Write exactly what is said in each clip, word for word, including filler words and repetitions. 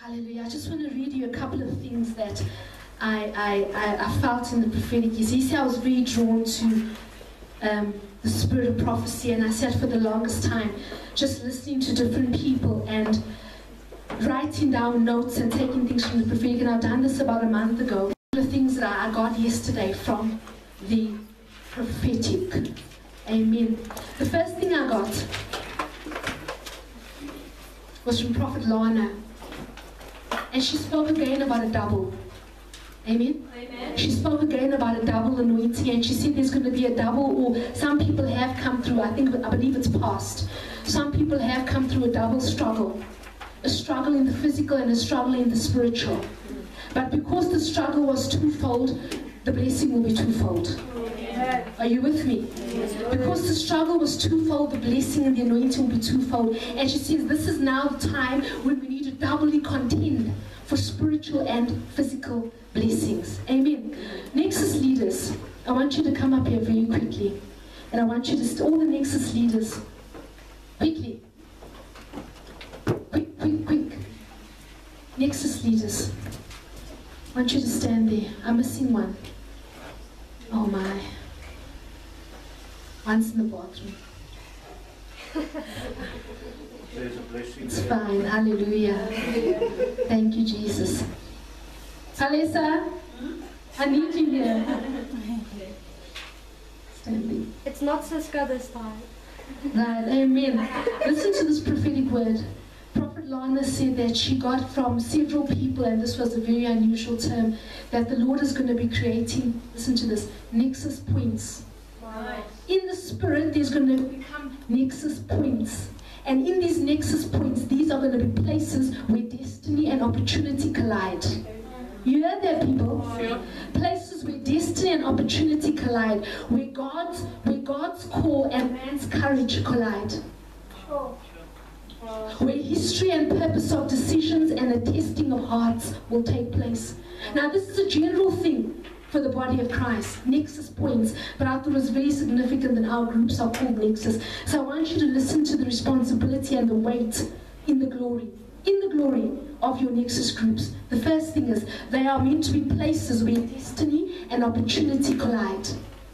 Hallelujah. I just want to read you a couple of things that I, I, I, I felt in the prophetic. You see, I was very drawn to um, the spirit of prophecy, and I sat for the longest time just listening to different people and writing down notes and taking things from the prophetic. And I've done this about a month ago. The things that I got yesterday from the prophetic. Amen. The first thing I got was from Prophet Lana. And she spoke again about a double. Amen? Amen. She spoke again about a double anointing, and she said there's going to be a double, or some people have come through, I think, I believe it's past. Some people have come through a double struggle. A struggle in the physical and a struggle in the spiritual. But because the struggle was twofold, the blessing will be twofold. Are you with me? Because the struggle was twofold, the blessing and the anointing will be twofold. And she says this is now the time when we need to doubly contend for spiritual and physical blessings. Amen. Nexus leaders, I want you to come up here very quickly. And I want you to, all the Nexus leaders, quickly. Quick, quick, quick. Nexus leaders, I want you to stand there. I'm missing one. Oh my. One's in the bathroom. There's a blessing. It's fine. Hallelujah. Thank you, Jesus. Talisa, I need you here. Standing. It's not Siska this time. Right, amen. Listen to this prophetic word. Prophet Lana said that she got from several people, and this was a very unusual term, that the Lord is going to be creating, listen to this, nexus points. Wow. In the spirit, there's going to become nexus points. And in these nexus points, these are going to be places where destiny and opportunity collide. You heard that, people? Yeah. Places where destiny and opportunity collide, where God's, where God's call and man's courage collide. Oh. Where history and purpose of decisions and a testing of hearts will take place. Now, this is a general thing for the body of Christ, nexus points, but I thought it was very significant that our groups are called nexus. So I want you to listen to the responsibility and the weight in the glory, in the glory of your nexus groups. The first thing is they are meant to be places where destiny and opportunity collide.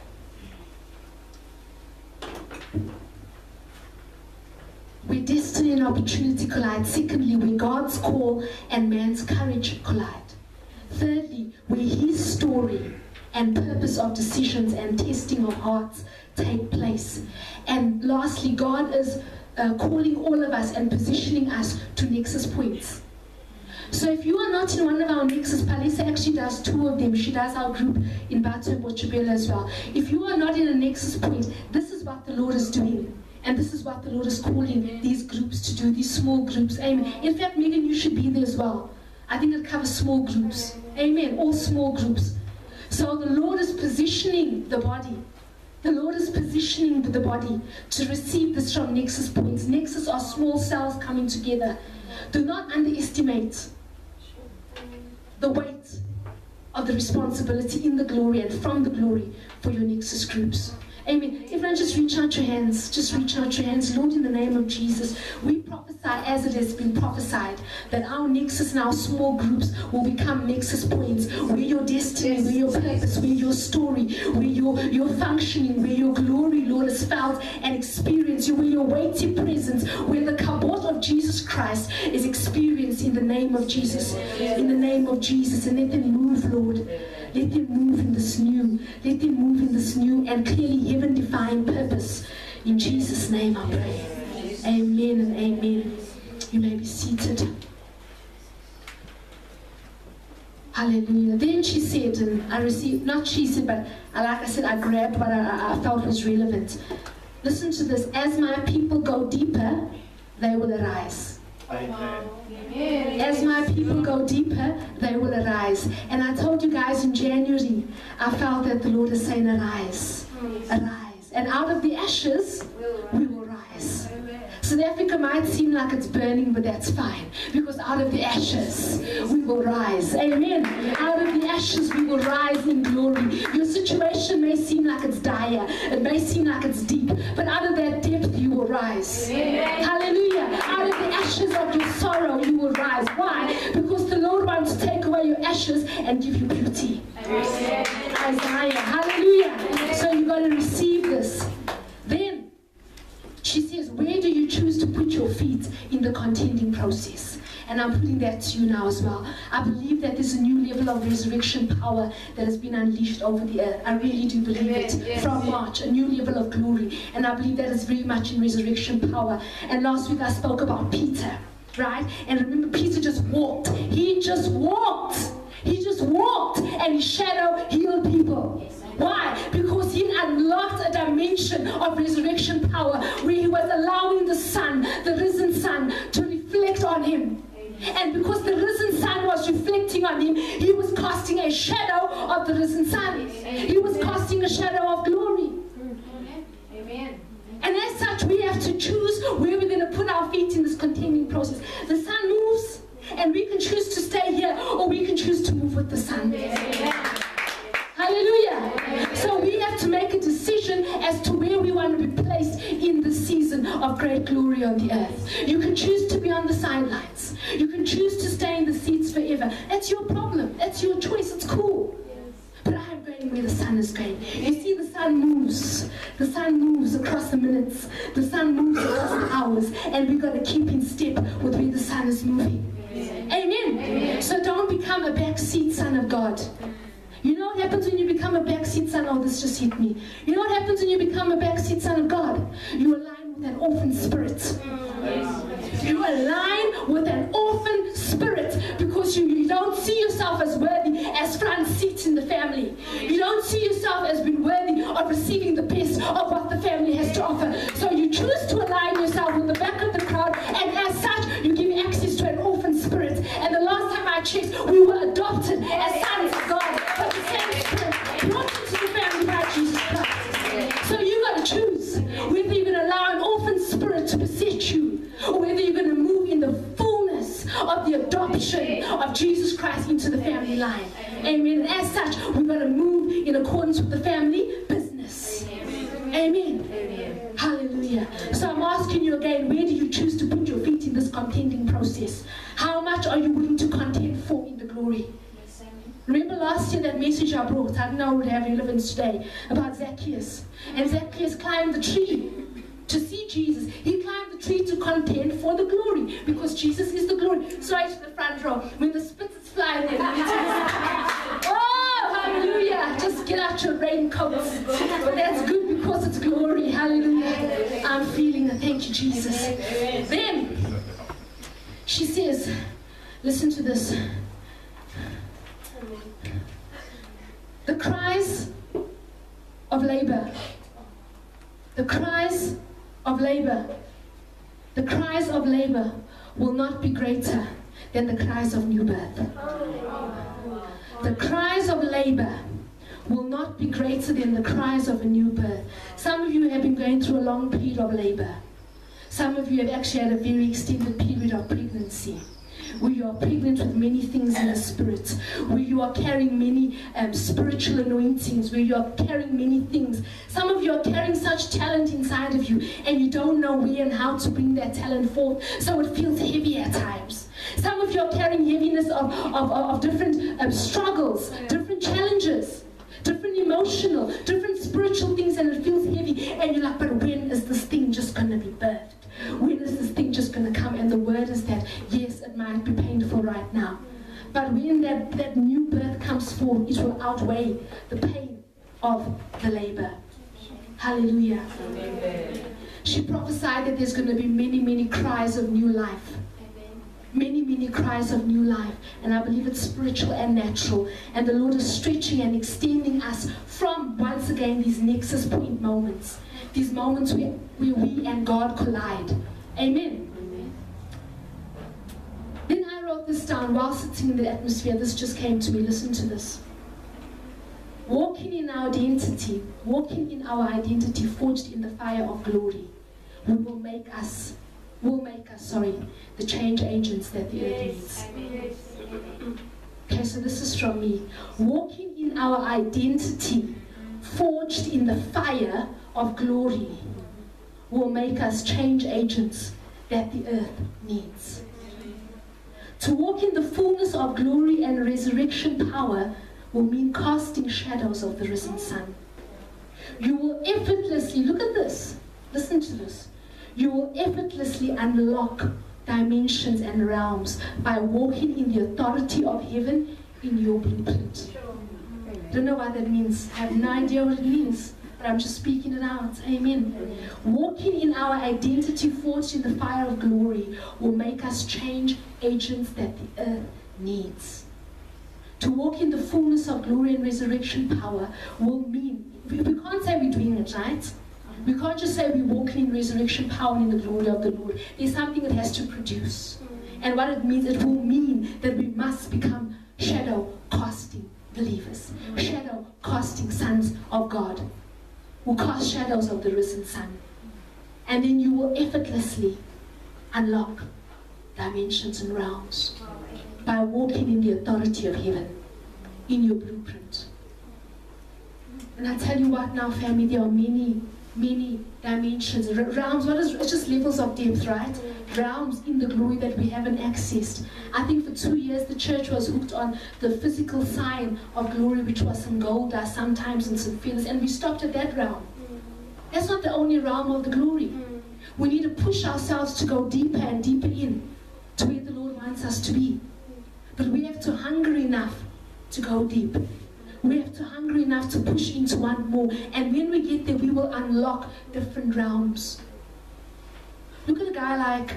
Where destiny and opportunity collide. Secondly, where God's call and man's courage collide. Thirdly, where his story and purpose of decisions and testing of hearts take place. And lastly, God is uh, calling all of us and positioning us to nexus points. So if you are not in one of our nexus, Palisa actually does two of them. She does our group in Bato and Bochebela as well. If you are not in a nexus point, this is what the Lord is doing. And this is what the Lord is calling these groups to do, these small groups. Amen. In fact, Megan, you should be there as well. I think it covers small groups. Amen. All small groups. So the Lord is positioning the body. The Lord is positioning the body to receive this from nexus points. Nexus are small cells coming together. Do not underestimate the weight of the responsibility in the glory and from the glory for your nexus groups. Amen. Everyone just reach out your hands. Just reach out your hands. Lord, in the name of Jesus, we prophesy as it has been prophesied that our nexus and our small groups will become nexus points where your destiny, where your purpose, where your story, where your, your functioning, where your glory, Lord, is felt and experienced, where your weighty presence, where the kabod of Jesus Christ is experienced in the name of Jesus. In the name of Jesus. And let them move, Lord. Let them move in this new. Let them move in this new and clearly heaven-defined purpose. In Jesus' name I pray. Amen and amen. You may be seated. Hallelujah. Then she said, and I received, not she said, but like I said, I grabbed what I, I felt was relevant. Listen to this. As my people go deeper, they will arise. Amen. As my people go deeper, they will arise. And I told you guys in January, I felt that the Lord is saying, arise, arise. And out of the ashes, we will rise. So South Africa might seem like it's burning, but that's fine, because out of the ashes we will rise. Amen. Out of the ashes we will rise in glory. Your situation may seem like it's dire, it may seem like it's deep, but out of that depth you will rise. Amen. Hallelujah. Out of the ashes of your sorrow you will rise. Why? Because the Lord wants to take away your ashes and give you beauty. Amen. Isaiah. Hallelujah. Amen. So you've got to receive this. Then she says, where do you choose to put your feet in the contending process? And I'm putting that to you now as well. I believe that there's a new level of resurrection power that has been unleashed over the earth. I really do believe Amen. It. Yes. From March, a new level of glory. And I believe that is very much in resurrection power. And last week I spoke about Peter, right? And remember, Peter just walked. He just walked. He just walked and his shadow healed people. Why? Because he unlocked a dimension of resurrection power where he was allowing the sun, the risen sun, to reflect on him. And because the risen sun was reflecting on him, he was casting a shadow of the risen sun. He was casting a shadow of glory. Amen. And as such, we have to choose where we're going to put our feet in this contending process. The sun moves, and we can choose to stay here, or we can choose to move with the sun. Amen. Hallelujah. So we have to make a decision as to where we want to be placed in the season of great glory on the earth. You can choose to be on the sidelines. You can choose to stay in the seats forever. That's your problem. That's your choice. It's cool. But I'm going where the sun is going. You see, the sun moves. The sun moves across the minutes. The sun moves across the hours. And we've got to keep in step with where the sun is moving. Amen. Amen. So don't become a backseat son of God. You know what happens when you become a backseat son? Oh, this just hit me. You know what happens when you become a backseat son of God? You align with an orphan spirit. You align with an orphan spirit because you, you don't see yourself as worthy as front seats in the family. You don't see yourself as being worthy of receiving the best of what the family has to offer. So you choose to align yourself with the back of the crowd, and as such, you give access to an orphan spirit. And the last time I checked, we were adopted as sons of God. But the same spirit brought into the family by Jesus Christ. So you got to choose whether you're going to allow an orphan spirit to beset you, or whether you're going to move in the fullness of the adoption of Jesus Christ into the family line. Amen. And as such, we've got to move in accordance with the family business. Amen. Amen. Hallelujah. So I'm asking you again, where do you choose to put your feet in this contending process? How much are you willing to contend for in the glory? Remember last year that message I brought, I don't know it would have relevance today, about Zacchaeus. And Zacchaeus climbed the tree to see Jesus. He climbed the tree to contend for the glory, because Jesus is the glory. So right to the front row, when the spits is flying in, oh, hallelujah, just get out your raincoats. But that's good because it's glory, hallelujah. I'm feeling it, thank you, Jesus. Then, she says, listen to this. The cries of labor, the cries of labor, the cries of labor will not be greater than the cries of new birth. The cries of labor will not be greater than the cries of a new birth. Some of you have been going through a long period of labor. Some of you have actually had a very extended period of pregnancy, where you are pregnant with many things in the spirit, where you are carrying many um, spiritual anointings, where you are carrying many things. Some of you are carrying such talent inside of you, and you don't know where and how to bring that talent forth, so it feels heavy at times. Some of you are carrying heaviness of, of, of different um, struggles, different challenges, different emotional, different spiritual things, and it feels heavy, and you're like, but when is this thing just going to be birthed? When is this thing just going to come? And the word is that, yes, it might be painful right now, but when that, that new birth comes forth, it will outweigh the pain of the labor. Hallelujah. Amen. She prophesied that there's going to be many, many cries of new life. Many, many cries of new life. And I believe it's spiritual and natural. And the Lord is stretching and extending us from, once again, these nexus point moments. These moments where, where we and God collide. Amen. Amen. Then I wrote this down while sitting in the atmosphere. This just came to me. Listen to this. Walking in our identity, walking in our identity forged in the fire of glory, we will make us will make us, sorry, the change agents that the earth needs. Okay, so this is from me. Walking in our identity, forged in the fire of glory, will make us change agents that the earth needs. To walk in the fullness of glory and resurrection power will mean casting shadows of the risen sun. You will effortlessly, look at this, listen to this, you will effortlessly unlock dimensions and realms by walking in the authority of heaven in your blueprint. Don't know what that means, I have no idea what it means, but I'm just speaking it out. Amen. Walking in our identity forged in the fire of glory will make us change agents that the earth needs. To walk in the fullness of glory and resurrection power will mean, we, we can't say we're doing it, right? We can't just say we're walking in resurrection power and in the glory of the Lord. There's something it has to produce. And what it means, it will mean that we must become shadow casting believers, shadow casting sons of God, who cast shadows of the risen sun. And then you will effortlessly unlock dimensions and realms by walking in the authority of heaven in your blueprint. And I tell you what now, family, there are many, many dimensions, realms. What is, it's just levels of depth, right? Realms in the glory that we haven't accessed. I think for two years the church was hooked on the physical sign of glory, which was some gold dust sometimes and some feathers, and we stopped at that realm. That's not the only realm of the glory. We need to push ourselves to go deeper and deeper in to where the Lord wants us to be. But we have to hunger enough to go deep. We have to hunger enough to push into one more. And when we get there, we will unlock different realms. Look at a guy like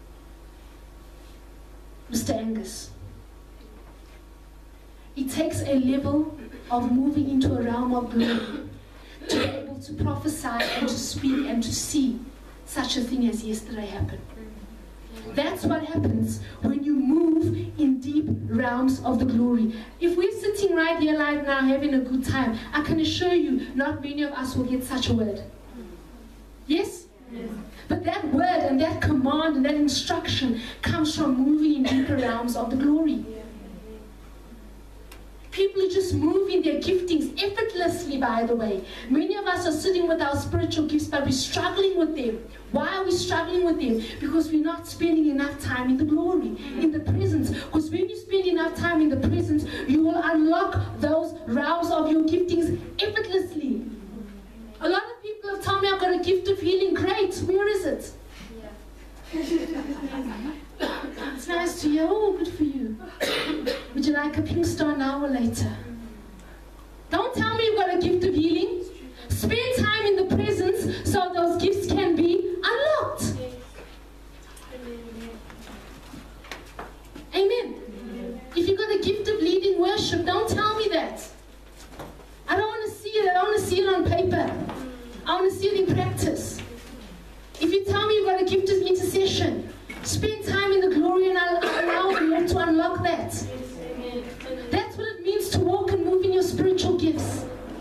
Mister Angus. It takes a level of moving into a realm of glory to be able to prophesy and to speak and to see such a thing as yesterday happened. That's what happens when you move in deep realms of the glory. If we're sitting right here right now having a good time, I can assure you not many of us will get such a word. Yes? Yes. But that word and that command and that instruction comes from moving in deeper realms of the glory. People are just moving their giftings effortlessly, by the way. Many of us are sitting with our spiritual gifts, but we're struggling with them. Why are we struggling with them? Because we're not spending enough time in the glory, in the presence. Because when you spend enough time in the presence, you will unlock those realms of your giftings effortlessly. A lot of people have told me I've got a gift of healing. Great. Where is it? It's nice to hear. Oh, good for you. Would you like a pink star now or later? Don't tell me you've got a gift of healing. Spend time in the presence so those gifts can be unlocked. Amen. If you've got a gift of leading worship, don't tell me that. I don't want to see it. I don't want to see it on paper. I want to see it in practice. If you tell me you've got a gift of intercession, spend time in the glory and allow the Lord to unlock that. That's what it means to walk and move in your spiritual gifts.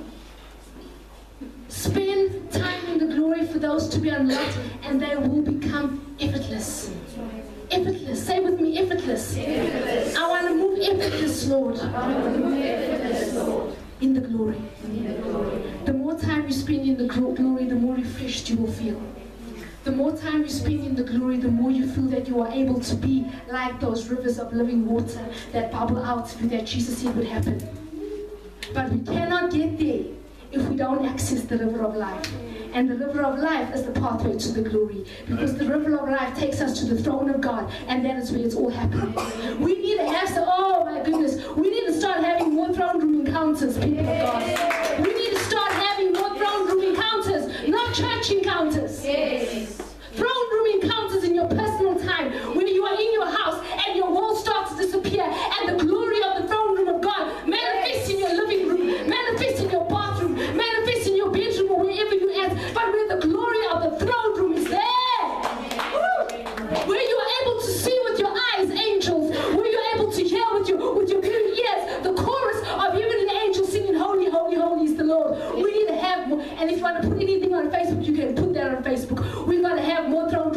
Spend time in the glory for those to be unlocked, and they will become effortless. Effortless. Say with me, effortless. effortless. I want to move effortless, Lord. I want to move effortless, Lord. In the glory. In the glory. The more time you spend in the glory, the more refreshed you will feel. The more time you spend in the glory, the more you feel that you are able to be like those rivers of living water that bubble out that Jesus said would happen. But we cannot get there if we don't access the river of life. And the river of life is the pathway to the glory. Because the river of life takes us to the throne of God, and that is where it's all happening. We need to have, oh my goodness, we need to start having more throne room encounters, people of God. We need to start having more throne room encounters, not church encounters. Yes. Throne room encounters in your personal time, when you are in your house and your wall starts to disappear, and the glory of the throne room of God manifests in your living room, manifests in your bathroom, manifests in your bedroom or wherever you're at, but where the glory of the throne room is there. Woo! Where you are able to see with your eyes angels, where you're able to hear with your, with your good ears the chorus of heaven and angels singing, holy, holy, holy is the Lord. We need to have more, and if you want to put anything on Facebook, you can put that on Facebook. We've got to have more throne room encounters.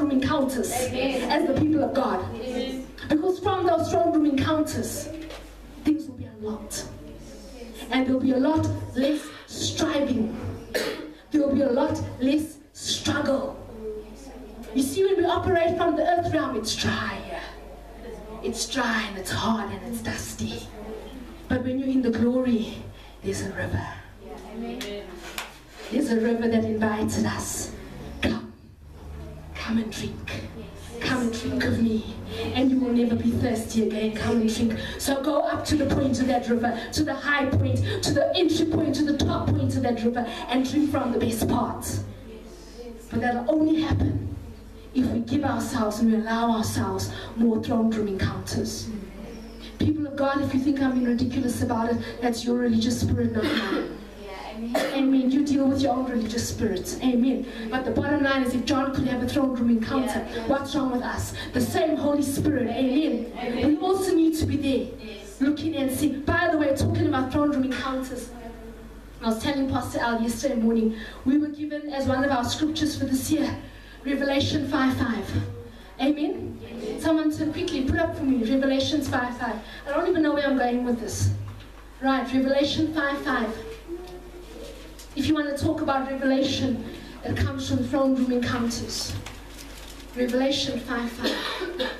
encounters as the people of God. Because from those throne room encounters, things will be unlocked. And there will be a lot less striving. There will be a lot less struggle. You see, when we operate from the earth realm, it's dry. It's dry and it's hard and it's dusty. But when you're in the glory, there's a river. There's a river that invited us. Come. Come and drink. Come and drink of me. And you will never be thirsty again. Come and drink. So go up to the point of that river, to the high point, to the entry point, to the top point of that river, and drink from the best part. But that'll only happen if we give ourselves and we allow ourselves more throne room encounters. People of God, if you think I'm being ridiculous about it, that's your religious spirit, not mine. Amen. You deal with your own religious spirits. Amen. But the bottom line is, if John could have a throne room encounter, what's wrong with us? The same Holy Spirit. Amen. We also need to be there, looking and seeing. By the way, talking about throne room encounters, I was telling Pastor Al yesterday morning, we were given as one of our scriptures for this year, Revelation five five. Amen? Amen. Someone to quickly put up for me, Revelation five five. I don't even know where I'm going with this. Right, Revelation five five. If you want to talk about revelation that comes from throne room encounters. Revelation five five.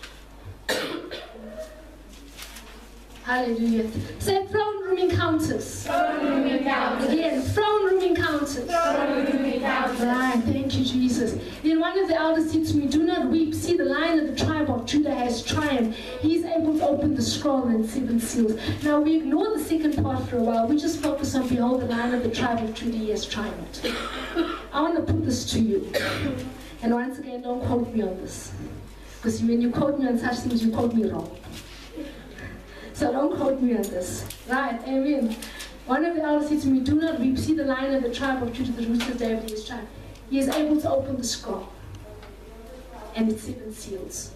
Hallelujah. Say throne room encounters. Throne room encounters. Again, throne room encounters. Throne room encounters. Right, thank you, Jesus. Then one of the elders said to me, do not weep. See, the Lion of the tribe of Judah has triumphed. He is able to open the scroll and seven seals. Now, we ignore the second part for a while. We just focus on, behold, the Lion of the tribe of Judah, he has triumphed. I want to put this to you. And once again, don't quote me on this. Because when you quote me on such things, you quote me wrong. So don't quote me on this. Right, amen. One of the elders said to me, do not weep. See, the Lion of the tribe of Judah, the root of David, his tribe. He is able to open the scroll and its seven seals.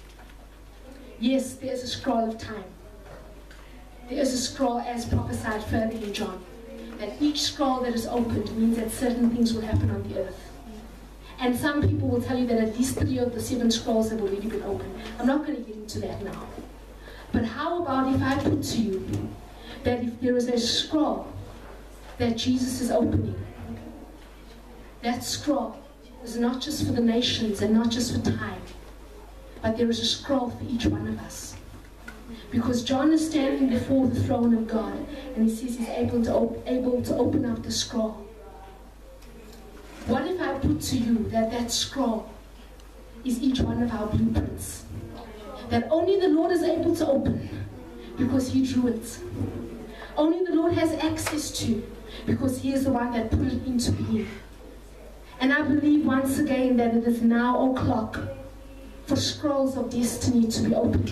Yes, there's a scroll of time. There is a scroll as prophesied further in John. That each scroll that is opened means that certain things will happen on the earth. And some people will tell you that at least three of the seven scrolls have already been opened. I'm not going to get into that now. But how about if I put to you that if there is a scroll that Jesus is opening, that scroll is not just for the nations and not just for time, but there is a scroll for each one of us. Because John is standing before the throne of God, and he says he's able to, op able to open up the scroll. What if I put to you that that scroll is each one of our blueprints? That only the Lord is able to open because he drew it. Only the Lord has access to because he is the one that put it into being. And I believe once again that it is now o'clock for scrolls of destiny to be opened.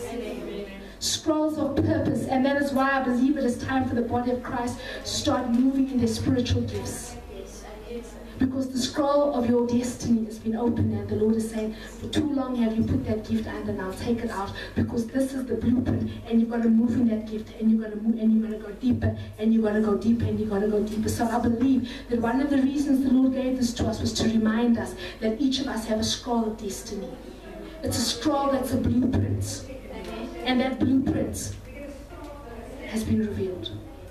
Scrolls of purpose. And that is why I believe it is time for the body of Christ to start moving in their spiritual gifts. Because the scroll of your destiny has been opened, and the Lord is saying, for too long have you put that gift under, now take it out, because this is the blueprint, and you've got to move in that gift, and you're going to move, and you're going to go deeper, and you're going to go deeper, and you're going to go deeper. So I believe that one of the reasons the Lord gave this to us was to remind us that each of us have a scroll of destiny. It's a scroll that's a blueprint, and that blueprint has been revealed.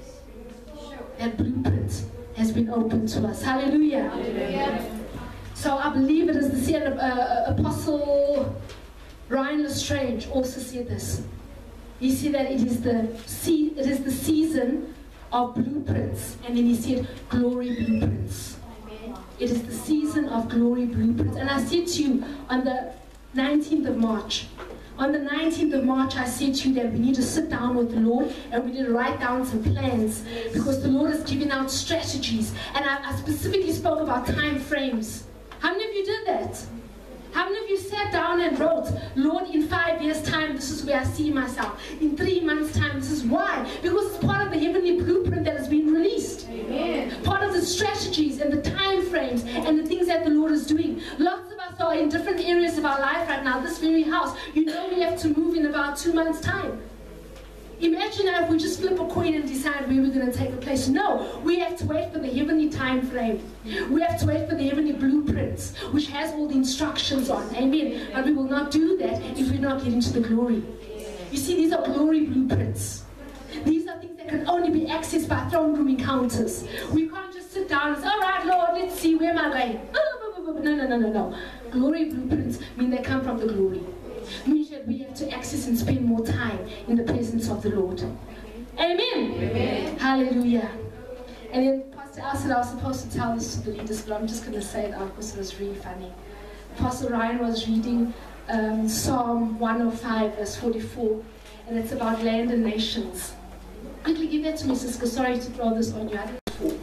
That blueprint has been opened to us. Hallelujah. Hallelujah. So I believe it is the same. Uh, Apostle Ryan Lestrange also said this. He said that it is the se it is the season of blueprints, and then he said glory blueprints. It is the season of glory blueprints. And I said to you on the nineteenth of March. On the nineteenth of March, I said to you that we need to sit down with the Lord and we need to write down some plans, because the Lord is giving out strategies. And I, I specifically spoke about time frames. How many of you did that? How many of you sat down and wrote, Lord, in five years' time, this is where I see myself. In three months' time, this is why. Because it's part of the heavenly blueprint that has been released. Amen. Part of the strategies and the time frames and the things that the Lord is doing. Lots of us are in different areas of our life right now. This very house, you know we have to move in about two months' time. Imagine if we just flip a coin and decide where we're going to take a place. No, we have to wait for the heavenly time frame. We have to wait for the heavenly blueprints, which has all the instructions on. Amen. And we will not do that if we're not getting to the glory. You see, these are glory blueprints. These are things that can only be accessed by throne room encounters. We can't just sit down and say, all right, Lord, let's see, where am I going? No, no, no, no, no. Glory blueprints mean they come from the glory. Means that we have to access and spend more time in the presence of the Lord. Amen. Amen. Hallelujah. And then Pastor Al said I was supposed to tell this to the leaders, but I'm just going to say it out because it was really funny. Pastor Ryan was reading um, Psalm one oh five, verse forty-four, and it's about land and nations. Quickly give that to me, sister. Sorry to throw this on you. I didn't fall.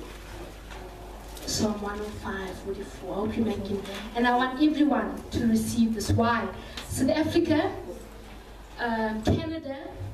Psalm one oh five, forty-four. I hope you're making. And I want everyone to receive this. Why? South Africa, um, Canada,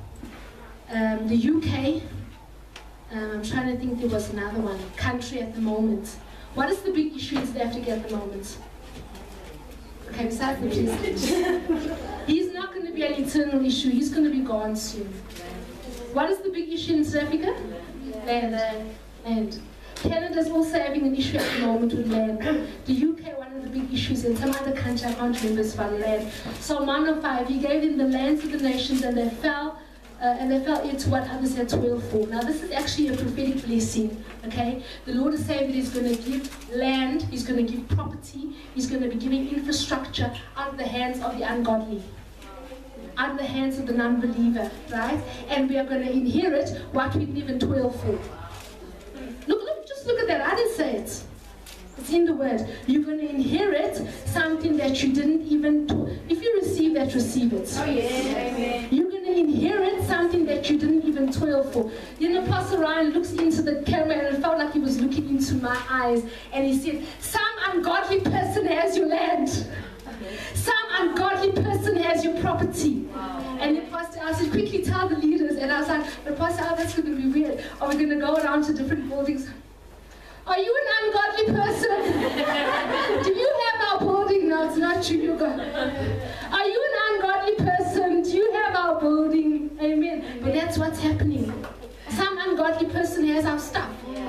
um, the U K, um, I'm trying to think there was another one, country at the moment. What is the big issue in South Africa at the moment? Okay, besides the president. He's not going to be an eternal issue, he's going to be gone soon. What is the big issue in South Africa? Land. Land. Canada is also having an issue at the moment with land. The U K, one of the big issues, in some other country, I can't remember, is about land. Psalm one oh five, he gave them the lands of the nations, and they fell, uh, and they fell into what others had toiled for. Now, this is actually a prophetic blessing, okay? The Lord is saying that he's going to give land, he's going to give property, he's going to be giving infrastructure out of the hands of the ungodly, out of the hands of the non-believer, right? And we are going to inherit what we live and toil for. Look, look, just look at that. I didn't say it. It's in the word. You're going to inherit something that you didn't even do. If you receive that, receive it. Oh, yeah. You're going to inherit something that you didn't even toil for. You know, Pastor Ryan looks into the camera and it felt like he was looking into my eyes. And he said, some ungodly person has your land. Some ungodly person has your property. Wow. And the pastor, I said, quickly tell the leaders. And I was like, but Pastor, oh, that's going to be weird. Are we going to go around to different buildings? Are you an ungodly person? Do you have our building? No, it's not true. You go. Are you an ungodly person? Do you have our building? Amen. But that's what's happening. Some ungodly person has our stuff.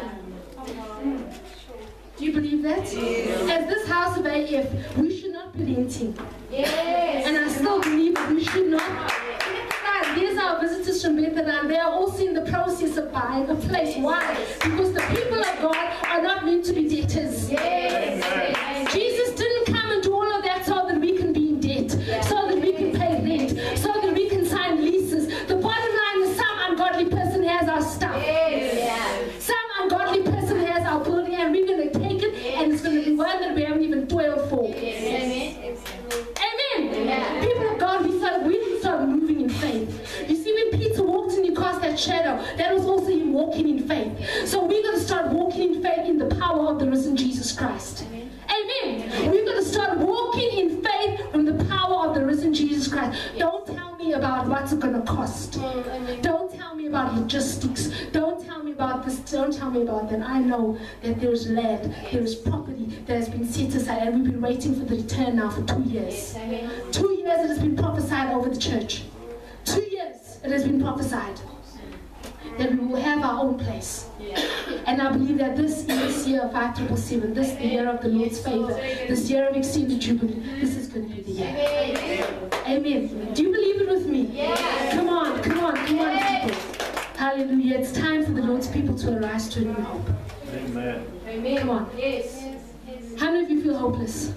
Do you believe that? Yes. As this house of A F, we should not be renting. Yes. And I still believe that we should not. There's our visitors from Bethlehem. They are also in the process of buying a place. Why? Because the people of God are not meant to be debtors. Yes. Jesus didn't come and do all of that so that we can be in debt, so that we can pay rent, so that we can sign leases. The bottom line is some ungodly person has our stuff. Yes. Some ungodly person has our building, and we're going to take it, and it's going to be one that we haven't even toiled for. Yes. Amen. Yeah. People of God, we start, we need to start moving in faith. You see, when Peter walked and he cast that shadow, that was also him walking in faith. So we're going to start walking in faith in the power of the risen Jesus Christ. Amen. Amen. We're going to start walking in faith from the power of the risen Jesus Christ. Don't tell me about what's it going to cost. Don't tell me about logistics. Don't tell me about this. Don't tell me about that. I know that there is land, there is property that has been set aside, and we've been waiting for the return now for two years. Two years it has been prophesied over the church. Two years it has been prophesied that we will have our own place. And I believe that this in this year of five triple seven, this the year of the Lord's favor, this year of extended jubilee, this is going to be the year. Amen. Do you believe it with me? Come on, come on, come on, people. Hallelujah. It's time for the Lord's people to arise to a new hope. Amen. Amen. Come on. Yes. How many of you feel hopeless?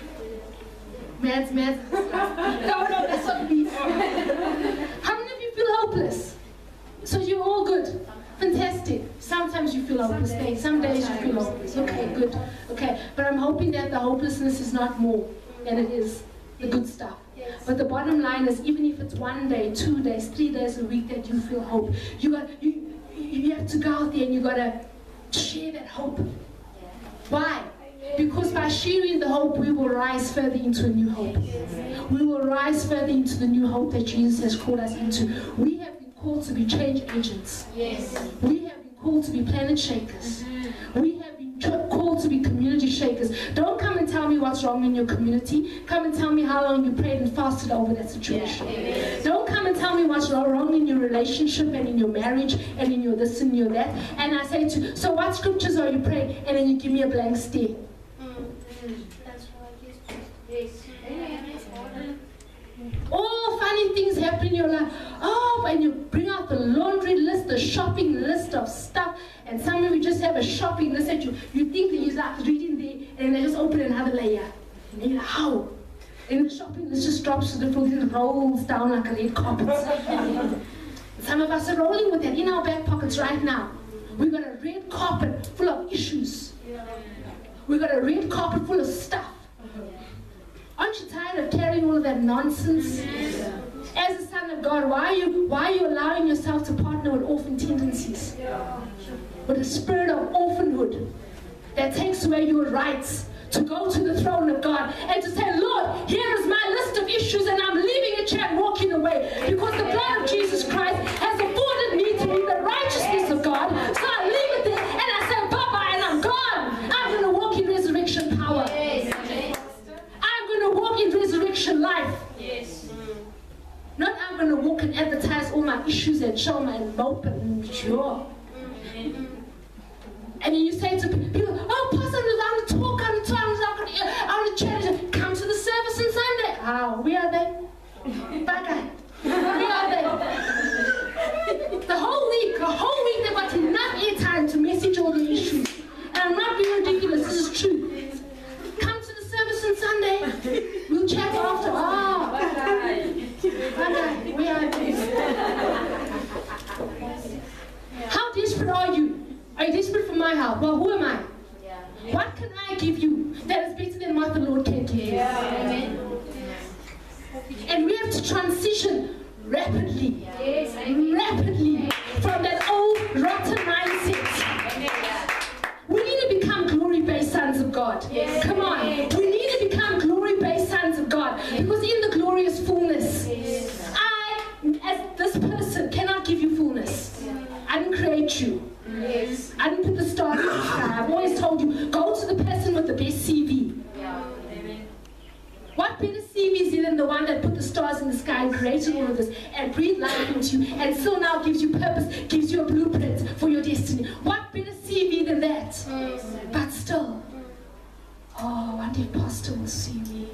Mads, Mads. No, no, that's not me. How many of you feel hopeless? So you're all good. Fantastic. Sometimes you feel hopeless. Days. Some days you feel hopeless. Okay, good. Okay. But I'm hoping that the hopelessness is not more than it is the good stuff. But the bottom line is, even if it's one day, two days, three days a week that you feel hope, you got you you have to go out there and you gotta share that hope. Why? Because by sharing the hope, we will rise further into a new hope. We will rise further into the new hope that Jesus has called us into. We have been called to be change agents. Yes. We have been called to be planet shakers. We have been called to be community shakers. Don't come and tell me what's wrong in your community. Come and tell me how long you prayed and fasted over that situation. Yeah. Don't come and tell me what's wrong in your relationship and in your marriage and in your this and your that. And I say to you, so what scriptures are you praying? And then you give me a blank stare. Mm. That's right. Yes. All funny things happen in your life. Oh, and you bring out the laundry list, the shopping list of stuff. And some of you just have a shopping list that you, you think that you're like reading there, and they just open another layer. And you're like, how? And the shopping list just drops to the floor and rolls down like a red carpet. Some of us are rolling with that in our back pockets right now. We've got a red carpet full of issues. We've got a red carpet full of stuff. Aren't you tired of carrying all of that nonsense? As a son of God, why are you, why are you allowing yourself to partner with orphan tendencies? With a spirit of orphanhood that takes away your rights to go to the throne of God and to say, Lord, here is my list of issues and I'm leaving it here and walking away because the blood of Jesus Christ has afforded me to be the righteousness of God. So I leave it there and I say, Baba, and I'm gone. I'm going to walk in resurrection power. I'm going to walk in resurrection life. Yes. Not I'm going to walk and advertise all my issues and show my mope and sure. And then you say to people, oh, Pastor, I'm going to talk, I'm going to talk, I'm going to challenge. Come to the service on Sunday. How? Where are they? Bye, where are they? The whole week, the whole week, they've got enough airtime to message all the issues. And I'm not being ridiculous, this is true. Come to the service on Sunday. We'll chat after. Ah, bye, bye, where are they? How desperate are you? Are you desperate for my help? Well, who am I? Yeah. What can I give you that is better than what the Lord can give you? Yeah. And we have to transition rapidly, Yes. rapidly from that old rotten mindset. We need to become glory-based sons of God. Yes. Come on. We need to become glory-based sons of God because in the glorious fullness, Yes. I, as this person, cannot give you fullness. I didn't create you. Yes. I didn't put the stars in the sky. I've always told you, go to the person with the best C V. Yeah. What better C V is it than the one that put the stars in the sky and created all of this and breathed life into you and still now gives you purpose, gives you a blueprint for your destiny? What better C V than that? Mm. But still, oh, I wonder if Pastor will see me.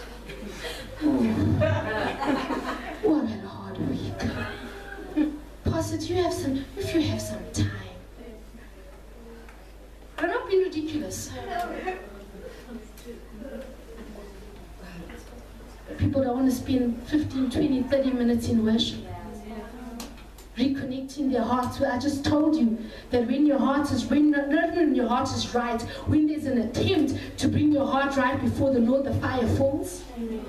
Oh, what a hard week. Pastor, do you have some, if you have some time. I'm not being ridiculous. People don't want to spend fifteen, twenty, thirty minutes in worship. Reconnecting their hearts. Well, I just told you that when your heart is, when, when your heart is right, when there's an attempt to bring your heart right before the Lord, the fire falls.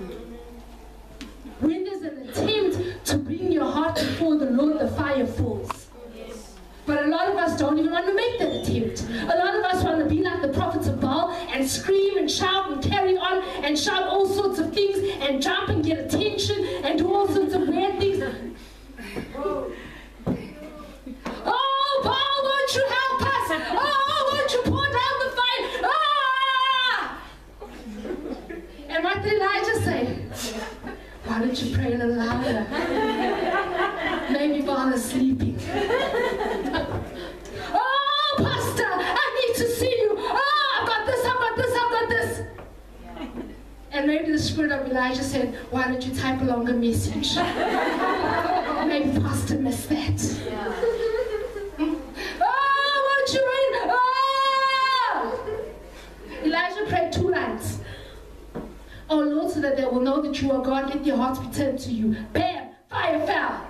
When there's an attempt to bring your heart before the Lord, the fire falls. But a lot of us don't even want to make that attempt. A lot of us want to be like the prophets of Baal and scream and shout and carry on and shout all sorts of things and jump and get attention and do all sorts of weird things. Oh, Baal, won't you help us? Oh, won't you pour down the fire? Ah! And what did Elijah say? Why don't you pray a little louder? Maybe Baal is sleeping. Oh, Pastor, I need to see you. Oh, I've got this, I've got this, I've got this. And maybe the spirit of Elijah said, why don't you type a longer message? Maybe Pastor missed that. Oh, won't you read? Oh! Elijah prayed two lines. Oh Lord, so that they will know that you are God, let their hearts be turned to you. Bam! Fire fell.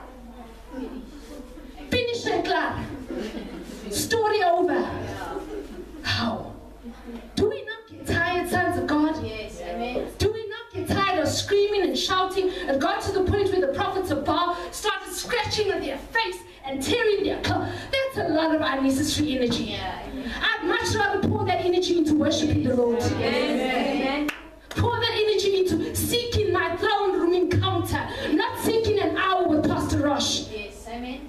Finish it, God. Story over. How? Do we not get tired, sons of God? Yes. Amen. Do we not get tired of screaming and shouting and got to the point where the prophets of Baal started scratching on their face and tearing their clothes? That's a lot of unnecessary energy. Yeah. I'd much rather pour that energy into worshiping the Lord. Yes. Amen. Pour that energy into seeking my throne room encounter, not seeking an hour with Pastor Rosh. Yes. Amen.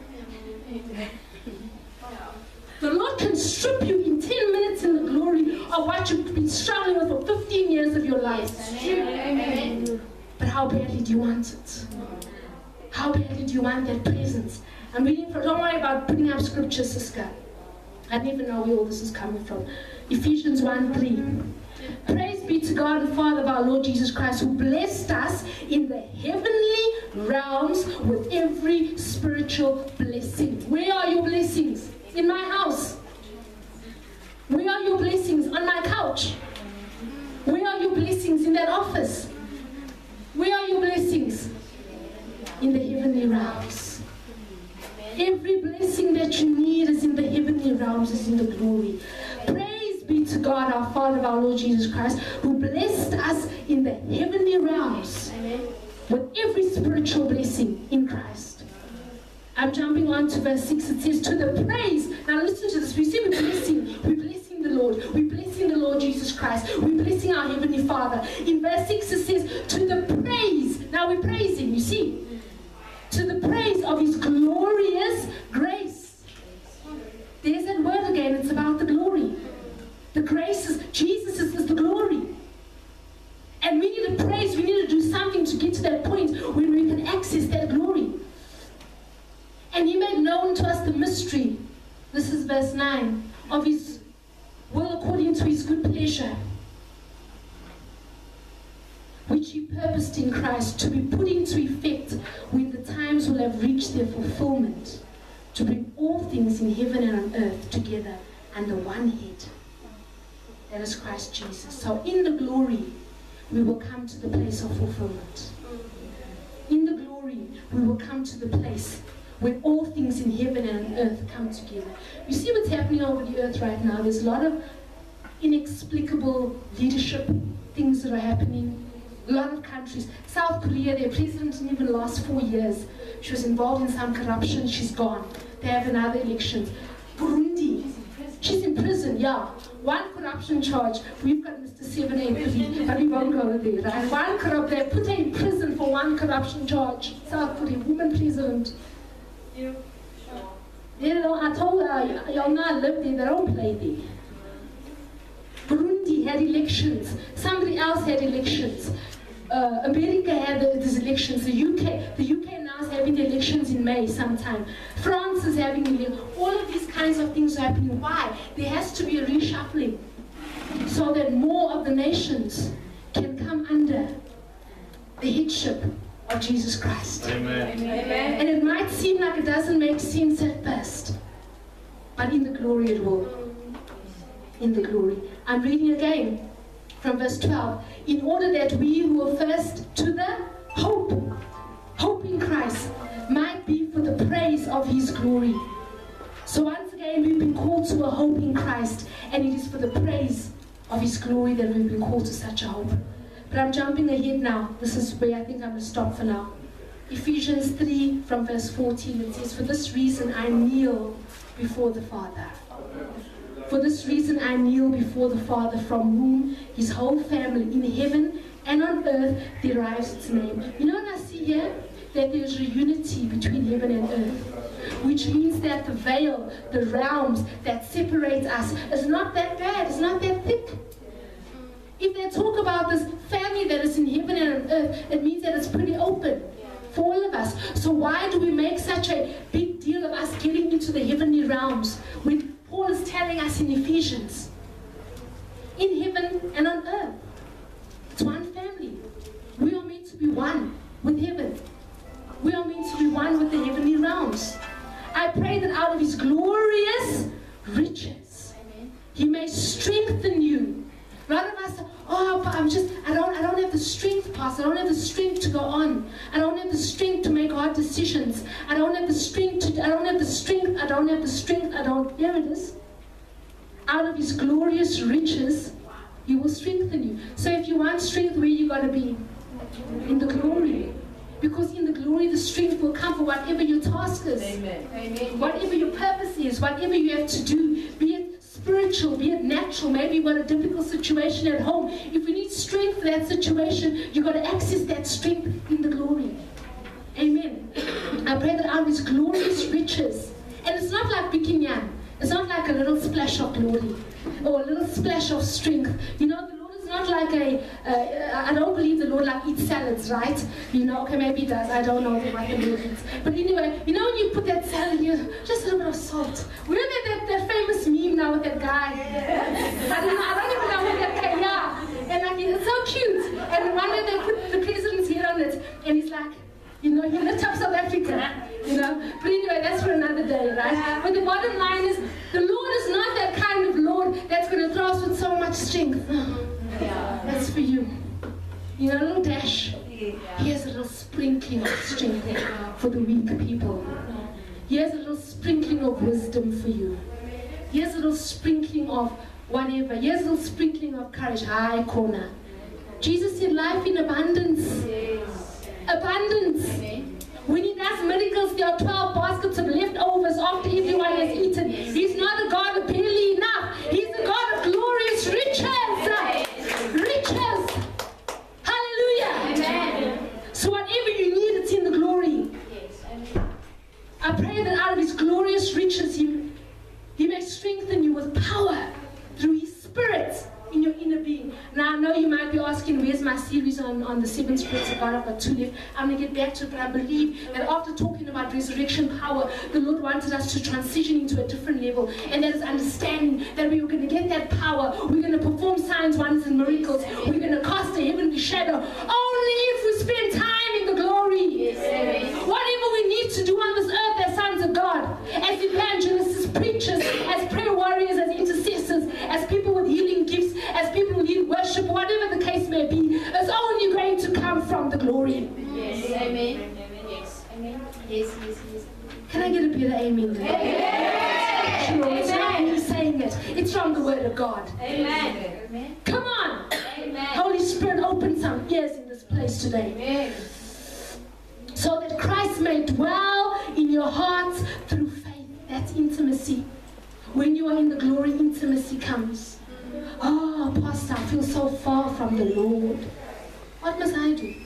The Lord can strip you in ten minutes in the glory of what you've been struggling with for fifteen years areas of your life. Amen. But how badly do you want it? How badly do you want that presence? I'm reading from, don't worry about putting up scriptures, Siska. I don't even know where all this is coming from. Ephesians one three. Praise be to God and Father of our Lord Jesus Christ, who blessed us in the heavenly realms with every spiritual blessing. Where are your blessings? In my house. Where are your blessings? On my couch. Where are your blessings? In that office. Where are your blessings? In the heavenly realms. Every blessing that you need is in the heavenly realms, is in the glory. Praise be to God, our Father of our Lord Jesus Christ, who blessed us in the heavenly realms with every spiritual blessing in Christ. I'm jumping on to verse six. It says, to the praise. Now listen to this. We see we're blessing. We're blessing the Lord. We're blessing the Lord Jesus Christ. We're blessing our Heavenly Father. In verse six it says, to the praise. Now we're praising, you see. To the praise of His glorious grace. There's that word again. It's about the glory. The grace is, Jesus is, is the glory. And we need to praise. We need to do something to get to that point when we can access that glory. And He made known to us the mystery. This is verse nine. Of His will according to His good pleasure, which He purposed in Christ to be put into effect when the times will have reached their fulfillment, to bring all things in heaven and on earth together under one head. That is Christ Jesus. So in the glory, we will come to the place of fulfillment. In the glory, we will come to the place where all things in heaven and on earth come together. You see what's happening over the earth right now? There's a lot of inexplicable leadership things that are happening. A lot of countries. South Korea, their president didn't even last four years. She was involved in some corruption. She's gone. They have another election. Burundi. She's in prison, yeah. One corruption charge. We've got Mister seven eight three, but we won't go there, right? One corrupt, they put her in prison for one corruption charge. South Korea, woman president. You know, I told her, y'all not live there, they don't play there. Burundi had elections. Somebody else had elections. Uh, America had the, these elections. The U K, the U K now is having the elections in May sometime. France is having elections. All of these kinds of things are happening. Why? There has to be a reshuffling so that more of the nations can come under the headship of Jesus Christ. Amen. Amen. And it might seem like it doesn't make sense at first, but in the glory it will. In the glory. I'm reading again from verse twelve. In order that we who were first to the hope, hope in Christ, might be for the praise of His glory. So once again, we've been called to a hope in Christ, and it is for the praise of His glory that we've been called to such a hope. But I'm jumping ahead now. This is where I think I'm going to stop for now. Ephesians three from verse fourteen, it says, for this reason I kneel before the Father. For this reason I kneel before the Father, from whom His whole family in heaven and on earth derives its name. You know what I see here? That there's a unity between heaven and earth, which means that the veil, the realms that separate us is not that bad, it's not that thick. If they talk about this family that is in heaven and on earth, it means that it's pretty open for all of us. So why do we make such a big deal of us getting into the heavenly realms when Paul is telling us in Ephesians, in heaven and on earth, it's one family. We are meant to be one with heaven. We are meant to be one with the heavenly realms. I pray that out of His glorious riches, He may strengthen you. A lot of us, oh, but I'm just, I don't, I don't have the strength, Pastor. I don't have the strength to go on. I don't have the strength to make hard decisions. I don't have the strength to, I don't have the strength, I don't have the strength, I don't, here it is. Out of His glorious riches, He will strengthen you. So if you want strength, where you got to be? In the glory. Because in the glory, the strength will come for whatever your task is. Amen. Amen. Whatever your purpose is, whatever you have to do, be it spiritual, be it natural, maybe you've got a difficult situation at home. If you need strength for that situation, you've got to access that strength in the glory. Amen. I pray that out of His glorious riches, and it's not like Bikinyan, it's not like a little splash of glory or a little splash of strength. You know, the Lord is is not like a, uh, I don't believe the Lord like eats salads, right? You know, okay, maybe he does. I don't know what the Lord eats. But anyway, you know when you put that salad, you just a little bit of salt. We know that, that, that famous meme now with that guy. I don't know, I don't even know what that guy, yeah. And like, it's so cute. And one day they put the president's head on it, and he's like, you know, he lifts up South Africa, you know. But anyway, that's for another day, right? But the bottom line is, the Lord is not that kind of Lord that's going to throw us with so much strength. Yeah. That's for you. You know, a little dash. Here's a little sprinkling of strength for the weak people. Here's a little sprinkling of wisdom for you. Here's a little sprinkling of whatever. Here's a little sprinkling of courage. High corner. Jesus said life in abundance. Abundance. When he does miracles, there are twelve baskets of leftovers after everyone has eaten. He's not a God of barely enough. He's a God of glorious riches. Riches. Hallelujah. Amen. So whatever you need, it's in the glory. I pray that out of his glorious riches, he, he may strengthen you with power through his Spirit in your inner being. Now I know you might be asking, where's my series on, on the seven spirits of God? I've got two left. I'm going to get back to it, but I believe that after talking about resurrection power, the Lord wanted us to transition into a different level, and that is understanding that we were going to get that power. We're going to perform signs, wonders, and miracles. We're going to cast a heavenly shadow only if we spend time in the glory. Whatever we need to do on this earth as sons of God, as evangelists, as preachers, as prayer warriors, as intercessors, as people with healing gifts, as people who lead worship, whatever the case may be, is only going to come from the glory. Yes. Amen. Yes. Amen. Yes, yes, yes. Can I get a better amen? Yes. Sure, it's not me saying it. It's from the Word of God. Amen. Amen. Come on. Amen. Holy Spirit, open some ears in this place today. Amen. So that Christ may dwell in your hearts through faith. That's intimacy. When you are in the glory, intimacy comes. Oh, Pastor, I feel so far from the Lord. What must I do?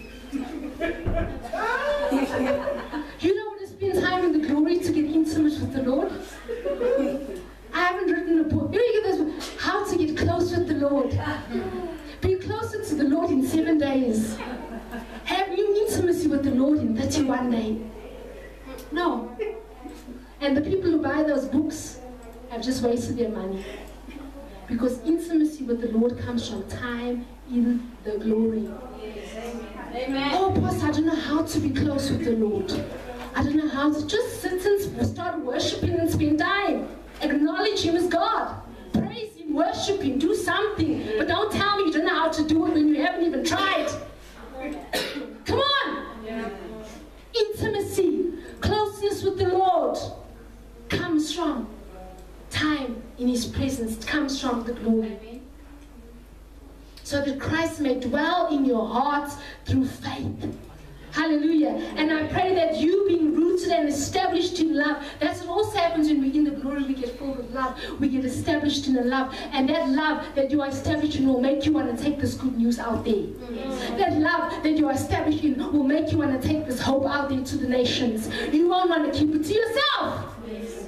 You don't want to spend time in the glory to get intimate with the Lord? I haven't written a book. You know, you get this, how to get close with the Lord. Be closer to the Lord in seven days. Have you intimacy with the Lord in thirty-one days? No. And the people who buy those books have just wasted their money. Because intimacy with the Lord comes from time in the glory. Amen. Oh, Pastor, I don't know how to be close with the Lord. I don't know how to just sit and start worshiping and spend time. Acknowledge Him as God. Praise Him, worship Him, do something. But don't tell me you don't know how to do it when you haven't even tried. Come on. Intimacy, closeness with the Lord comes from time in His presence, comes from the glory. So that Christ may dwell in your hearts through faith. Hallelujah. And I pray that you being rooted and established in love, that's what also happens when we're in the glory. We get filled with love. We get established in a love. And that love that you are established in will make you want to take this good news out there. Yes. That love that you are established in will make you want to take this hope out there to the nations. You won't want to keep it to yourself. Yes.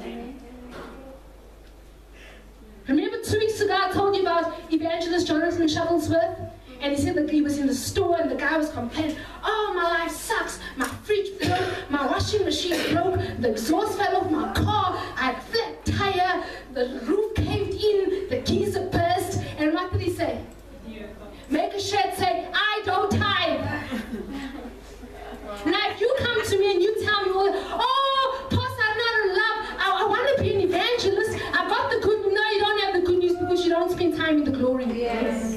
Remember two weeks ago I told you about evangelist Jonathan Shuttlesworth? And he said that he was in the store and the guy was complaining, oh, my life sucks. My fridge broke, my washing machine broke, the exhaust fell off my car, I had a flat tire, the roof caved in, the geyser burst. And what did he say? Make a shirt say, I don't tithe. Now if you come to me and you tell me, oh, Pastor, I'm not in love, I, I want to be an evangelist, I got the good news. No, you don't have the good news because you don't spend time in the glory. Yes.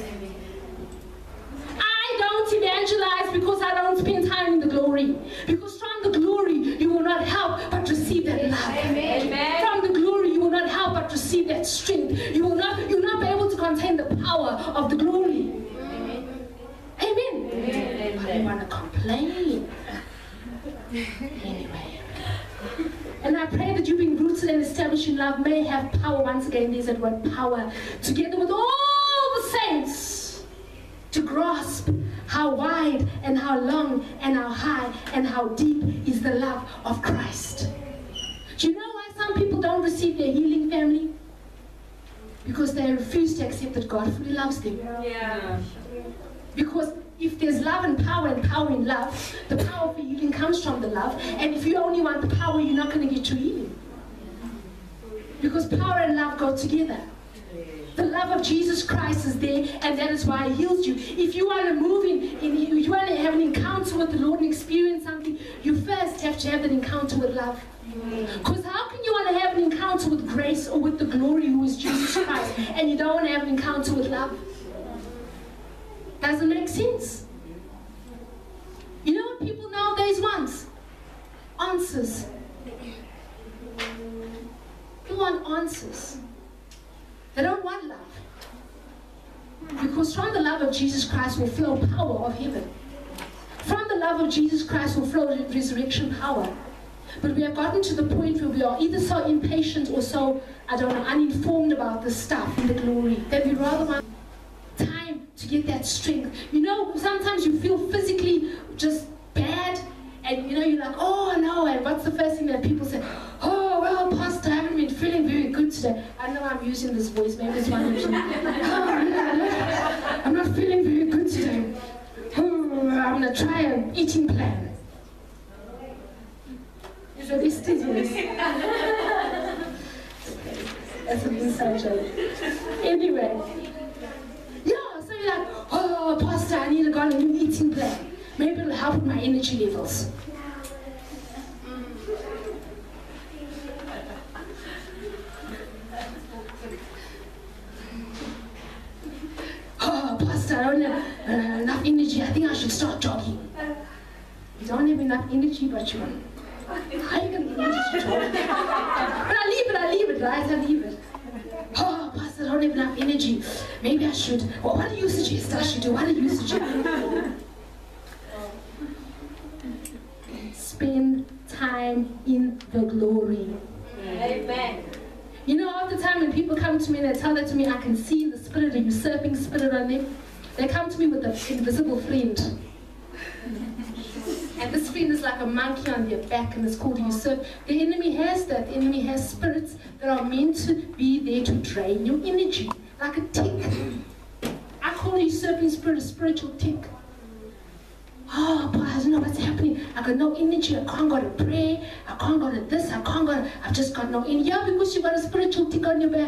I don't evangelize because I don't spend time in the glory. Because from the glory, you will not help but receive that love. Amen. From the glory, you will not help but receive that strength. You will not, you will not be able to contain the power of the glory. Amen. Amen. Amen. But I want to complain. Anyway. And I pray that you being rooted and established in love may have power. Once again, there's that word power. Together with all the saints to grasp how wide and how long and how high and how deep is the love of Christ. Do you know why some people don't receive their healing, family? Because they refuse to accept that God fully loves them. Yeah. Because if there's love and power and power in love, the power for healing comes from the love. And if you only want the power, you're not going to get your healing. Because power and love go together. The love of Jesus Christ is there, and that is why He heals you. If you want to move in, in if you want to have an encounter with the Lord and experience something, you first have to have an encounter with love. Because how can you want to have an encounter with grace or with the glory who is Jesus Christ, and you don't want to have an encounter with love? Doesn't make sense. You know what people nowadays want? Answers. They want answers. They don't want love. Because from the love of Jesus Christ will flow power of heaven. From the love of Jesus Christ will flow resurrection power. But we have gotten to the point where we are either so impatient or so, I don't know, uninformed about this stuff in the glory, that we rather want time to get that strength. You know, sometimes you feel physically just bad, and you know, you're like, oh no, and what's the first thing that people say? Oh, well, Pastor, I haven't been feeling very good today. I know I'm using this voice, maybe it's one usually. Oh, yeah, I'm not feeling very good today. Oh, I'm going to try an eating plan. Is that this That's an inside joke. Anyway. Yeah, so you're like, oh, Pastor, I need to go on a new eating plan. Maybe it'll help with my energy levels. Oh, Pastor, I don't have uh, enough energy. I think I should start jogging. You don't have enough energy, but you want. How are you going to get energy to jog? But I leave it, I leave it, right? I leave it. Oh, Pastor, I don't have enough energy. Maybe I should. Well, what do you suggest I should do? What do you suggest? Spend time in the glory. Amen. You know, all the time when people come to me and they tell that to me, I can see the spirit, the usurping spirit on them. They come to me with an invisible friend. And this friend is like a monkey on their back, and it's called a usurp. The enemy has that. The enemy has spirits that are meant to be there to drain your energy. Like a tick. I call a usurping spirit a spiritual tick. Oh, but I don't know what's happening. I got no energy. I can't go to pray. I can't go to this. I can't go to... I've just got no energy. Yeah, because you got a spiritual tick on your back.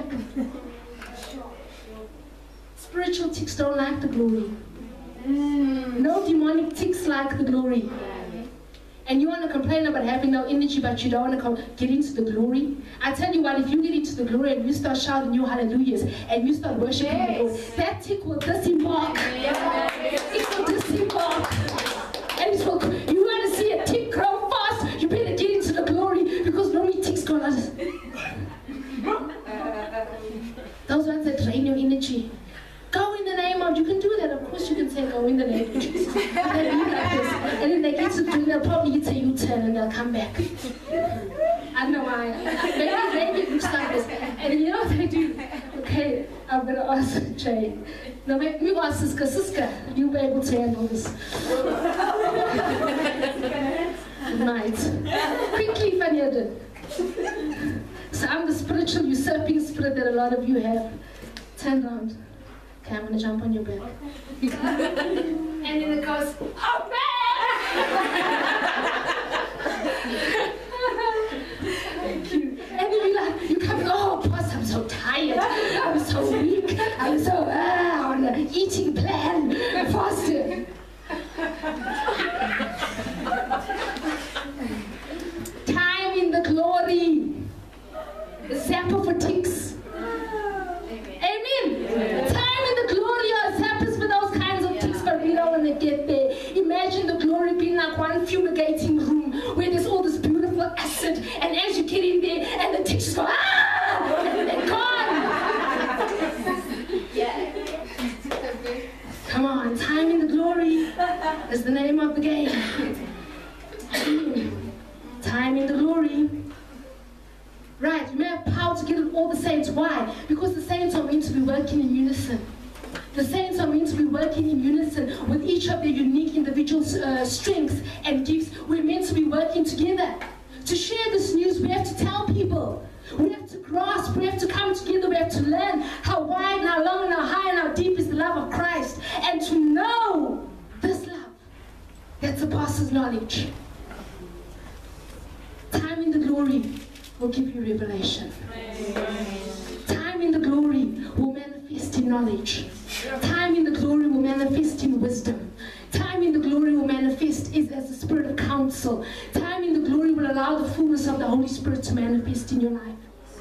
Spiritual ticks don't like the glory. No demonic ticks like the glory. And you want to complain about having no energy, but you don't want to come get into the glory. I tell you what, if you get into the glory and you start shouting your hallelujahs and you start worshiping yes. the Lord, that tick will disembark. Yes. It will disembark. And it will, you want to see a tick grow fast, you better get into the glory, because normally ticks go like this. Those ones that drain your energy. Go in the name of, you can do that, of course you can say go in the name of Jesus. They be like this, and then they get to do, they'll probably hit a U-turn and they'll come back. I don't know why. Maybe, maybe it looks like this. And you know what they do? Okay, I'm going to ask Jay. No, maybe we ask Siska. Siska, you'll be able to handle this. Right. Quickly, Fanyadin. So I'm the spiritual usurping spirit that a lot of you have. Turn around. Okay, I'm going to jump on your back. And then it goes, oh man! Thank you. And then you like, you come, oh boss, I'm so tired. I'm so weak. I'm so, ah, on an eating plan. Faster. Time in the glory. The zapper for ticks. Amen. Amen. Time in the glory of zappers for those kinds of ticks, but we don't want to get there. Imagine the glory being like one fumigating room where there's all this beautiful acid, and as you get in there, and the ticks just go, ah! And they're gone. Yeah. Come on, time in the glory is the name of the game. Time in the glory. Right, you may have power to get all the saints. Why? Because the saints are meant to be working in unison. The saints are meant to be working in unison with each of their unique individual uh, strengths and gifts. We're meant to be working together. To share this news, we have to tell people. We have to grasp, we have to come together, we have to learn how wide and how long and how high and how deep is the love of Christ, and to know this love that surpasses knowledge. Time in the glory will give you revelation. Time in the glory will manifest in knowledge. Time in the glory will manifest in wisdom. Time in the glory will manifest is as the spirit of counsel. Time in the glory will allow the fullness of the Holy Spirit to manifest in your life.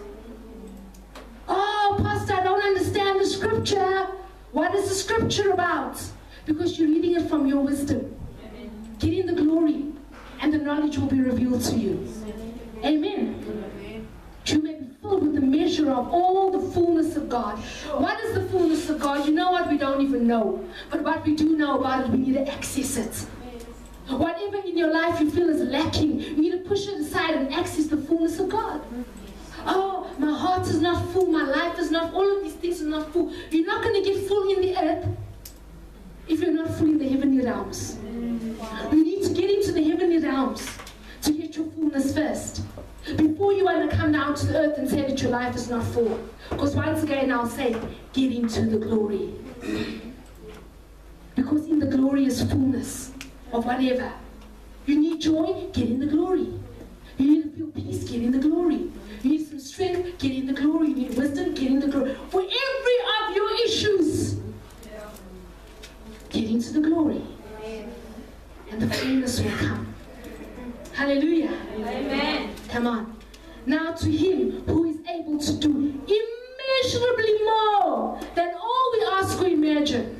Oh, Pastor, I don't understand the scripture. What is the scripture about? Because you're reading it from your wisdom. Get in the glory, and the knowledge will be revealed to you. Amen. You may be filled with the measure of all the fullness of God. What is the fullness of God? You know what? We don't even know. But what we do know about it, we need to access it. Whatever in your life you feel is lacking, you need to push it aside and access the fullness of God. Oh, my heart is not full, my life is not, all of these things are not full. You're not going to get full in the earth if you're not full in the heavenly realms. You need to get into the heavenly realms to get your fullness first, before you want to come down to the earth and say that your life is not full. Because once again I'll say, get into the glory. Because in the glory is fullness of whatever. You need joy, get in the glory. You need to feel peace, get in the glory. You need some strength, get in the glory. You need wisdom, get in the glory. For every of your issues, get into the glory. And the fullness will come. Hallelujah. Amen. Come on. Now to him who is able to do immeasurably more than all we ask or imagine.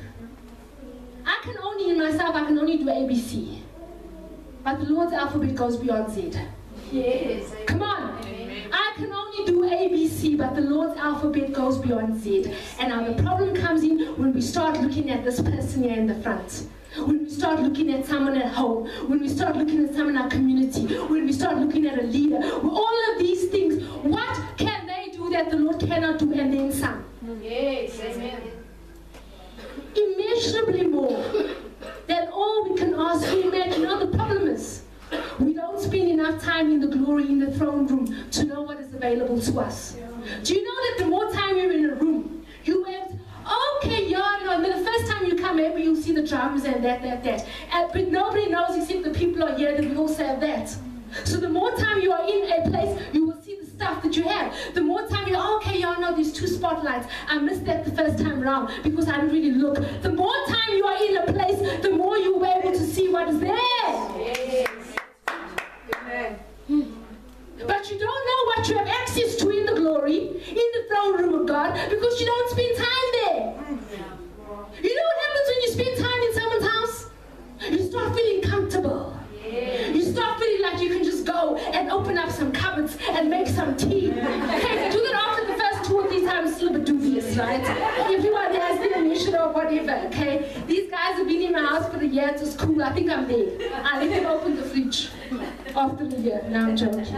I can only, in myself, I can only do A B C. But the Lord's alphabet goes beyond Z. Yes. Come on. Amen. I can only do A B C, but the Lord's alphabet goes beyond Z. And now the problem comes in when we start looking at this person here in the front. When we start looking at someone at home, when we start looking at someone in our community, when we start looking at a leader, all of these things, what can they do that the Lord cannot do, and then some? Yes, amen. Immeasurably more than all we can ask or imagine. You know, the problem is, we don't spend enough time in the glory, in the throne room, to know what is available to us. Do you know that the more time you're in a room, you went, okay, yeah, no, and then the first time you come, maybe you'll see the drums and that, that, that. And, but nobody knows except the people are here that we also have that. So the more time you are in a place, you will see the stuff that you have. The more time you're, okay, yeah, no, there's two spotlights. I missed that the first time around because I didn't really look. The more time you are in a place, the more you'll be able to see what is there. Yes. Amen. But you don't know what you have access to in the glory, in the throne room of God, because you don't spend time there. You know what happens when you spend time in someone's house? You start feeling comfortable. You start feeling like you can just go and open up some cupboards and make some tea. Okay, if you do that after the first two or three times, it's a little bit dubious, right? Everyone has been a mission or whatever, okay? These guys have been in my house for a year, it was cool, I think I'm there. I let them open the fridge after the year. Now I'm joking. You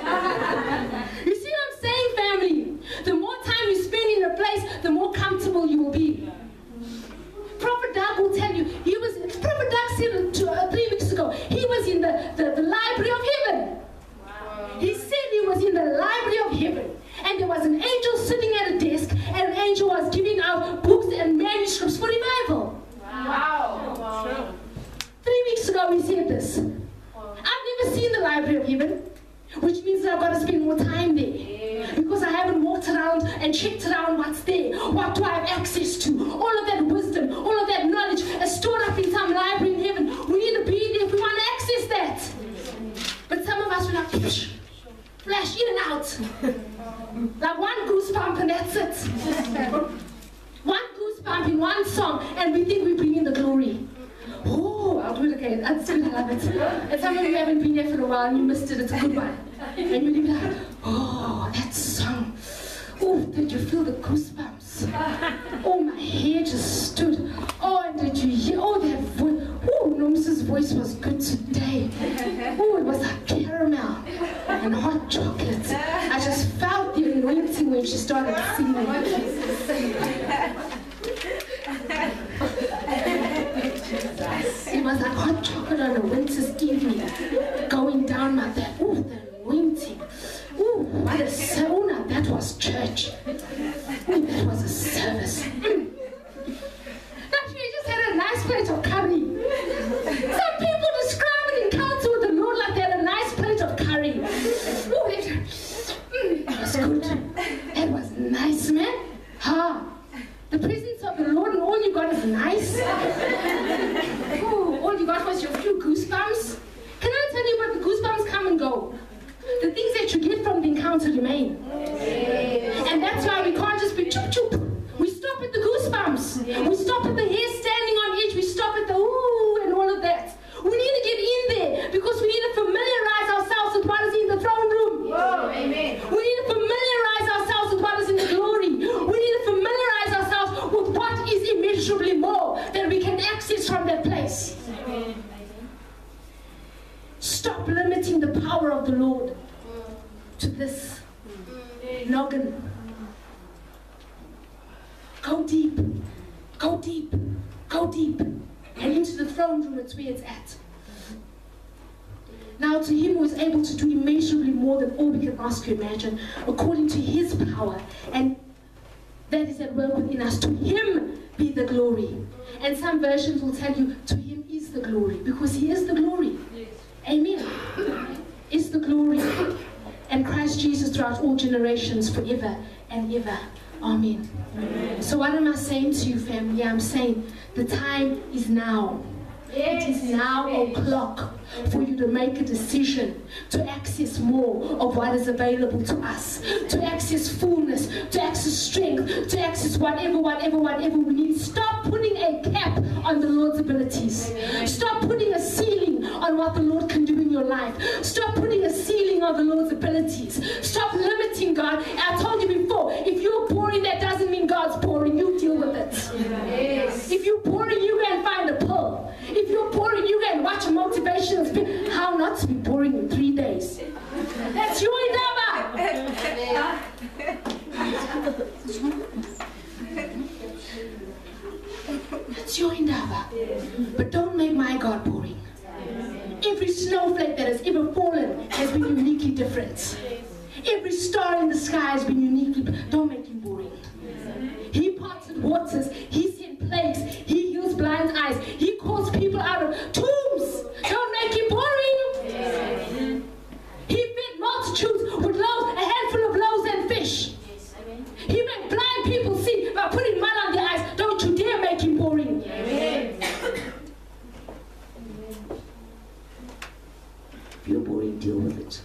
see what I'm saying, family? The more time you spend in a place, the more comfortable you will be. Prophet Doug will tell you, he was, Prophet Doug said two, uh, three weeks ago, he was in the, the, the library of heaven. Wow. He said he was in the library of heaven. And there was an angel sitting at a desk, and an angel was giving out books and manuscripts for revival. Wow. Wow. Three weeks ago he said this. Wow. I've never seen the library of heaven, which means that I've got to spend more time there. Yeah. Because I haven't walked around and checked around what's there. What do I have access to? All of that wisdom, all of that knowledge is stored up in some library in heaven. We need to be there if we want to access that. But some of us will like, psh, flash in and out. Like one goosebump and that's it. One goosebump in one song and we think we bring in the glory. Oh, I'll do it again. I still love it. And some of you haven't been here for a while and you missed it. It's a good one. And you'll be like, oh, that song. Oh, did you feel the goosebumps? Oh, my hair just stood. Oh, and did you hear? Oh, that voice. Oh, Nomsa's voice was good today. Oh, it was like caramel and hot chocolate. I just felt the anointing when she started singing. It was like hot chocolate on a winter's evening, going down my back. Ooh, the anointing. Ooh, what a sauna. That was nice. Ooh, all you got was your few goosebumps. Can I tell you what, the goosebumps come and go. The things that you get from the encounter remain. And that's why we can't just be choop choop. We stop at the goosebumps. We stop at the hair standing on edge. We stop at the ooh and all of that. We need to get in there because we need to familiarize ourselves with what is in the throne room. Whoa, amen. We need to familiarize ourselves with what is in the glory. We need to familiarize ourselves with what is immeasurably more that we can access from that place. Amen. Stop limiting the power of the Lord to this noggin. Go deep, go deep, go deep, and into the throne room, it's where it's at. Now to him who is able to do immeasurably more than all we can ask or imagine, according to his power, and that is at work within us, to him be the glory. And some versions will tell you, to him is the glory, because he is the glory. Amen. Is the glory. And Christ Jesus throughout all generations, forever and ever. Amen. Amen. So what am I saying to you, family? I'm saying the time is now. Yes. It is now o'clock for you to make a decision to access more of what is available to us, to access fullness, to access strength, to access whatever, whatever, whatever we need. Stop putting a cap on the Lord's abilities. Stop putting a ceiling on what the Lord can do in your life. Stop putting a ceiling on the Lord's abilities. Stop limiting God. I told you before, if you're pouring, that doesn't mean God's pouring. You deal with it. Yes. If you're pouring, you go and find a pill. If you're pouring, you go and watch a motivational speech. How not to be pouring in three days. That's your indaba. That's your indaba. But don't make my God boring. Every snowflake that has ever fallen has been uniquely different. Every star in the sky has been uniquely. Don't make him boring. He parted waters. He sent plagues. He heals blind eyes. He calls people out of tombs. Don't make him boring. Yes. He fed multitudes with loaves, a handful of loaves and fish. Yes. He made blind people see by putting mud on their eyes. Don't you dare make him boring. Yes. If you're boring, deal with it.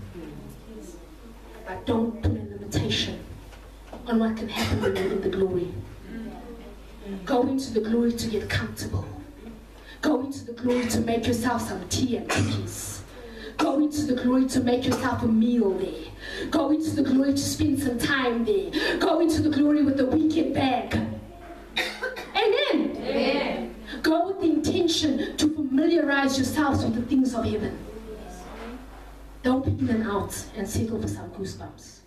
But don't put a limitation on what can happen when you're in the glory. Go into the glory to get comfortable. Go into the glory to make yourself some tea and cookies. Go into the glory to make yourself a meal there. Go into the glory to spend some time there. Go into the glory with the weekend bag. Amen. Amen. Go with the intention to familiarize yourselves with the things of heaven. Don't be in and out and settle for some goosebumps.